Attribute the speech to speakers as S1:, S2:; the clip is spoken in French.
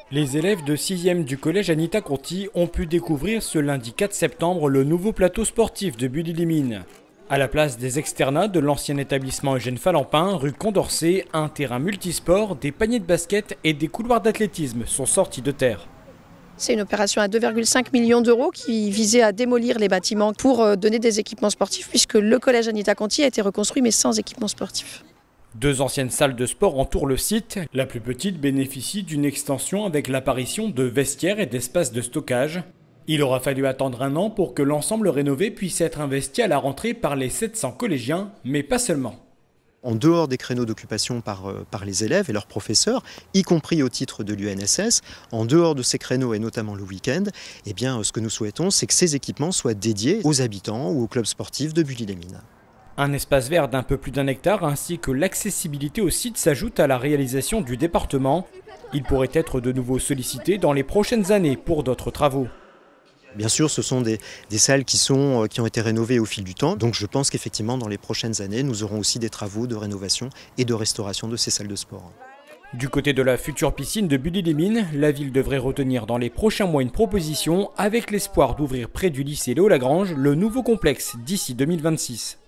S1: Les élèves de 6e du collège Anita Conti ont pu découvrir ce lundi 4 septembre le nouveau plateau sportif de Bully-les-Mines. À la place des externats de l'ancien établissement Eugène Falampin, rue Condorcet, un terrain multisport, des paniers de basket et des couloirs d'athlétisme sont sortis de terre.
S2: C'est une opération à 2,5 millions d'euros qui visait à démolir les bâtiments pour donner des équipements sportifs, puisque le collège Anita Conti a été reconstruit mais sans équipements sportifs.
S1: Deux anciennes salles de sport entourent le site. La plus petite bénéficie d'une extension avec l'apparition de vestiaires et d'espaces de stockage. Il aura fallu attendre un an pour que l'ensemble rénové puisse être investi à la rentrée par les 700 collégiens, mais pas seulement.
S3: En dehors des créneaux d'occupation par les élèves et leurs professeurs, y compris au titre de l'UNSS, en dehors de ces créneaux et notamment le week-end, ce que nous souhaitons, c'est que ces équipements soient dédiés aux habitants ou aux clubs sportifs de Bully-les-Mines.
S1: Un espace vert d'un peu plus d'1 hectare ainsi que l'accessibilité au site s'ajoute à la réalisation du département. Il pourrait être de nouveau sollicité dans les prochaines années pour d'autres travaux.
S3: Bien sûr, ce sont des salles qui ont été rénovées au fil du temps. Donc je pense qu'effectivement, dans les prochaines années, nous aurons aussi des travaux de rénovation et de restauration de ces salles de sport.
S1: Du côté de la future piscine de Bully-les-Mines, la ville devrait retenir dans les prochains mois une proposition avec l'espoir d'ouvrir près du lycée Léo Lagrange le nouveau complexe d'ici 2026.